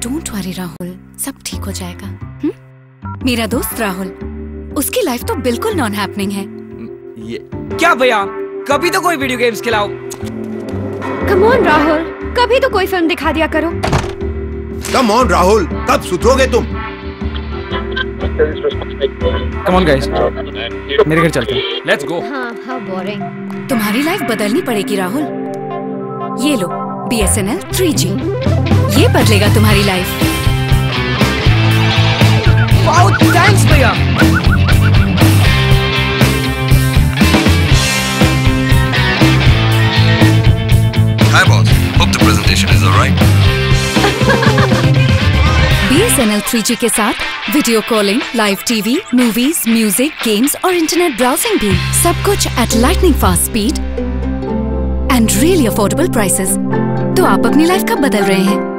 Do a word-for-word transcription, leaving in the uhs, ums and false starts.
Don't worry Rahul, सब ठीक हो जाएगा। हुँ? मेरा दोस्त राहुल, उसकी लाइफ तो बिल्कुल नॉन हैपनिंग है। ये क्या भैया, कभी तो कोई वीडियो गेम्स खिलाओ। कम ऑन राहुल, कभी तो कोई फिल्म दिखा दिया करो। कम ऑन राहुल, कब सुधरोगे तुम? कम ऑन गाइस, मेरे घर चलते हैं। Let's go. हाँ, हाउ बोरिंग। तुम्हारी लाइफ बदलनी पड़ेगी राहुल। ये लो B S N L three G, ये बदलेगा तुम्हारी लाइफ। वाओ, थैंक्स भैया। Hi boss, hope the presentation is alright. B S N L three G के साथ video calling, live TV, movies, music, games और इंटरनेट ब्राउजिंग भी, सब कुछ at lightning fast speed and really affordable prices. तो आप अपनी लाइफ कब बदल रहे हैं?